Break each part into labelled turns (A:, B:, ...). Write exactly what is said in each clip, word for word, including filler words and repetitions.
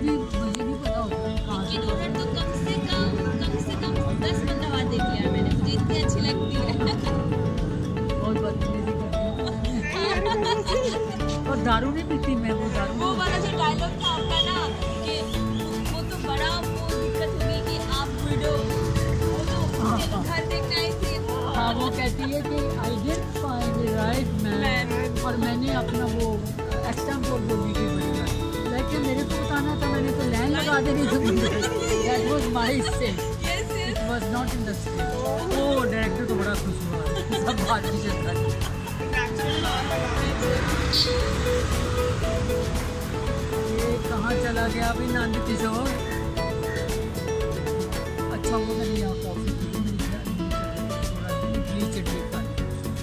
A: भी मुझे भी पता होता है कहाँ से।
B: तो कम से कम कम से कम दस पंद्रह बार देख लिया मैंने, मुझे इतनी अच्छी लगती है।
A: बहुत बदतमीजी करती हूँ और दारू नहीं पीती मैं। वो दारू
B: वो वाला जो डायलॉग था आपका ना कि वो तो बड़ा वो दिक्कत होगी कि आप विडो, वो तो घर देखना ही थी।
A: हाँ, वो कहती है कि I didn't find the right man, और मैंने अपना वो एक्सटेम्पोर बोली थी बढ़िया, लेकिन मेरे को बताना था, मैंने तो लाइन लगा देनी थी। That was my stage, it was not in the stage. ओ डायरेक्टर तो बड़ा खुश हुआ, सब बात भी चलता है। ये कहाँ चला गया अभी नंद किशोर? अच्छा वो मैंने यहाँ कॉफी पी ली, इडली चटनी खा ली।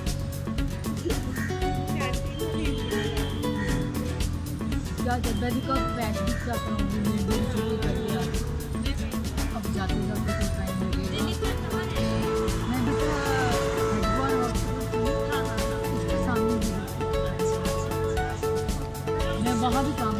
A: क्या जब मैंने कहा प्रैक्टिस का करूँगी, मेरी दिन छुट्टी कर दिया, अब जाते जाते तो टाइम हो गया। मैं बेटा हरिद्वार हॉस्पिटल उसके सामने मैं वहाँ भी काम